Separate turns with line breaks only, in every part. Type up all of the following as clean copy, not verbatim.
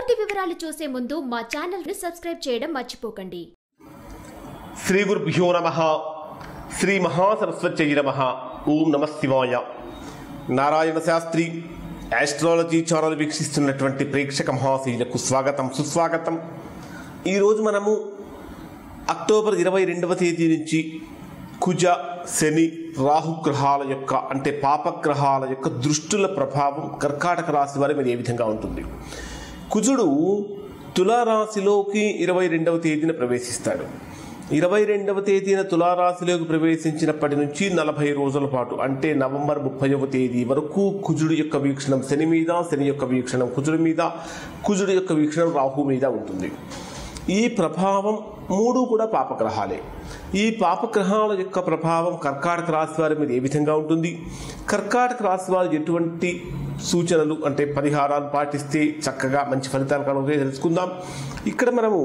పూర్తి వివరాలు చూసే ముందు మా ఛానల్ ని సబ్స్క్రైబ్ చేయడం మర్చిపోకండి.
శ్రీ గురుభ్యో నమః. శ్రీ మహాసరస్వత్యై నమః. ఓం నమః శివాయ. నారాయణ శాస్త్రి ఆస్ట్రాలజీ ఛానల్ వీక్షిస్తున్నటువంటి ప్రేక్షక మహాశీలకు స్వాగతం, సుస్వాగతం. ఈరోజు మనము అక్టోబర్ 22వ తేదీ నుంచి కుజ, శని, రాహుగ్రహాల యొక్క అంటే పాపగ్రహాల యొక్క దృష్టుల ప్రభావం కర్కాటక రాశి వారి మీద ఏ విధంగా ఉంటుంది. కుజుడు తులారాశిలోకి 22వ తేదీన ప్రవేశిస్తాడు. 22వ తేదీన తులారాశిలోకి ప్రవేశించినప్పటి నుంచి 40 రోజుల పాటు అంటే నవంబర్ 30వ తేదీ వరకు కుజుడు యొక్క వీక్షణం శని మీద, శని యొక్క వీక్షణం కుజుడి మీద, కుజుడు యొక్క వీక్షణం రాహు మీద ఉంటుంది. ఈ ప్రభావం మూడు కూడా పాపగ్రహాలే. ఈ పాపగ్రహాల యొక్క ప్రభావం కర్కాటక రాశి వారి మీద ఏ విధంగా ఉంటుంది, కర్కాటక రాశి వారు ఎటువంటి సూచనలు అంటే పరిహారాలు పాటిస్తే చక్కగా మంచి ఫలితాలు కలుగుతాయో తెలుసుకుందాం. ఇక్కడ మనము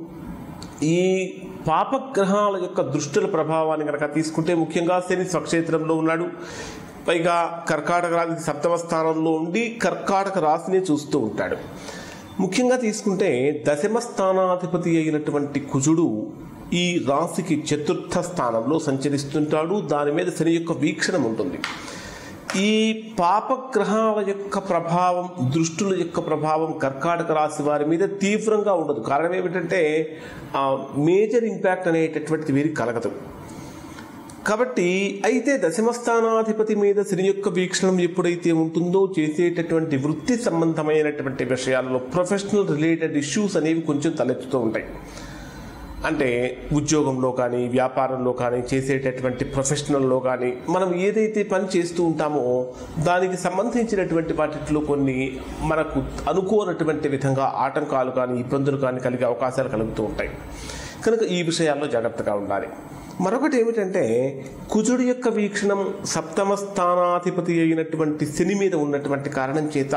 ఈ పాపగ్రహాల యొక్క దృష్టుల ప్రభావాన్ని కనుక తీసుకుంటే ముఖ్యంగా శని స్వక్షేత్రంలో ఉన్నాడు. పైగా కర్కాటక రాశికి 7వ స్థానంలో ఉండి కర్కాటక రాశిని చూస్తూ ఉంటాడు. ముఖ్యంగా తీసుకుంటే 10వ స్థానాధిపతి అయినటువంటి కుజుడు ఈ రాశికి 4థ స్థానంలో సంచరిస్తుంటాడు. దాని మీద శని యొక్క వీక్షణం ఉంటుంది. ఈ పాపగ్రహాల యొక్క ప్రభావం, దృష్టుల యొక్క ప్రభావం కర్కాటక రాశి వారి మీద తీవ్రంగా ఉండదు. కారణం ఏమిటంటే మేజర్ ఇంపాక్ట్ అనేటటువంటిది వీరికి కలగదు. కాబట్టి అయితే 10వ స్థానాధిపతి మీద శని యొక్క వీక్షణం ఎప్పుడైతే ఉంటుందో చేసేటటువంటి వృత్తి సంబంధమైనటువంటి విషయాలలో ప్రొఫెషనల్ రిలేటెడ్ ఇష్యూస్ అనేవి కొంచెం తలెత్తుతూ ఉంటాయి. అంటే ఉద్యోగంలో కానీ, వ్యాపారంలో కానీ, చేసేటటువంటి ప్రొఫెషనల్లో కానీ మనం ఏదైతే పని చేస్తూ ఉంటామో దానికి సంబంధించినటువంటి వాటిలో కొన్ని మనకు అనుకోనటువంటి విధంగా ఆటంకాలు కానీ, ఇబ్బందులు కానీ కలిగే అవకాశాలు కలుగుతూ ఉంటాయి. కనుక ఈ విషయాల్లో జాగ్రత్తగా ఉండాలి. మరొకటి ఏమిటంటే కుజుడి యొక్క వీక్షణం 7వ స్థానాధిపతి అయినటువంటి శని మీద ఉన్నటువంటి కారణం చేత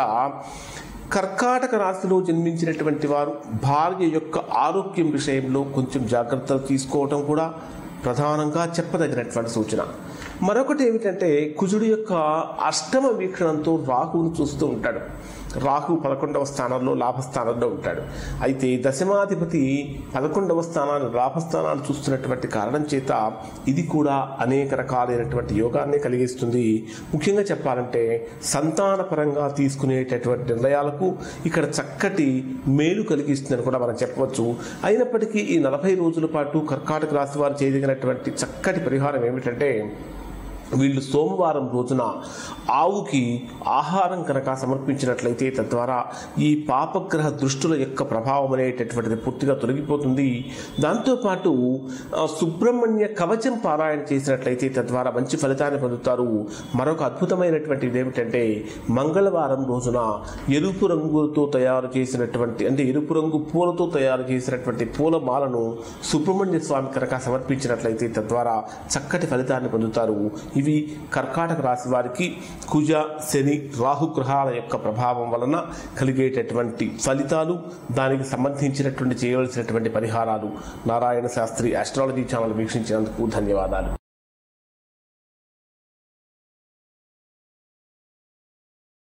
కర్కాటక రాశిలో జన్మించినటువంటి వారు భార్య యొక్క ఆరోగ్యం విషయంలో కొంచెం జాగ్రత్తలు తీసుకోవటం కూడా ప్రధానంగా చెప్పదగినటువంటి సూచన. మరొకటి ఏమిటంటే కుజుడి యొక్క 8వ వీక్షణంతో రాహువును చూస్తూ ఉంటాడు. రాహు 11వ స్థానంలో లాభస్థానంలో ఉంటాడు. అయితే దశమాధిపతి 11వ స్థానాన్ని లాభస్థానాన్ని చూస్తున్నటువంటి కారణం చేత ఇది కూడా అనేక రకాలైనటువంటి యోగాన్ని కలిగిస్తుంది. ముఖ్యంగా చెప్పాలంటే సంతానపరంగా తీసుకునేటటువంటి నిర్ణయాలకు ఇక్కడ చక్కటి మేలు కలిగిస్తుందని కూడా మనం చెప్పవచ్చు. అయినప్పటికీ ఈ 40 రోజుల పాటు కర్కాటక రాశి వారు చేయదగినటువంటి చక్కటి పరిహారం ఏమిటంటే వీళ్ళు సోమవారం రోజున ఆవుకి ఆహారం కనుక సమర్పించినట్లయితే తద్వారా ఈ పాపగ్రహ దృష్టుల యొక్క ప్రభావం అనేటటువంటిది పూర్తిగా తొలగిపోతుంది. దాంతోపాటు సుబ్రహ్మణ్య కవచం పారాయణ చేసినట్లయితే తద్వారా మంచి ఫలితాన్ని పొందుతారు. మరొక అద్భుతమైనటువంటిది ఏమిటంటే మంగళవారం రోజున ఎరుపు రంగుతో తయారు చేసినటువంటి అంటే ఎరుపు రంగు పూలతో తయారు చేసినటువంటి పూలమాలను సుబ్రహ్మణ్య స్వామి కనుక సమర్పించినట్లయితే తద్వారా చక్కటి ఫలితాన్ని పొందుతారు. ఇవి కర్కాటక రాశి వారికి కుజ, శని, రాహుగ్రహాల యొక్క ప్రభావం వలన కలిగేటటువంటి ఫలితాలు, దానికి సంబంధించినటువంటి చేయవలసినటువంటి పరిహారాలు. నారాయణ శాస్త్రి ఆస్ట్రాలజీ ఛానల్ వీక్షించినందుకు ధన్యవాదాలు.